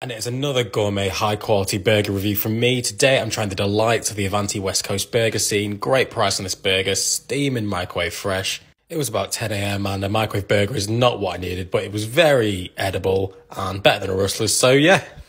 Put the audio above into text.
And it is another gourmet, high-quality burger review from me. Today, I'm trying the delights of the Avanti West Coast burger scene. Great price on this burger, steaming microwave fresh. It was about 10 a.m. and a microwave burger is not what I needed, but it was very edible and better than a Rustler's. So yeah,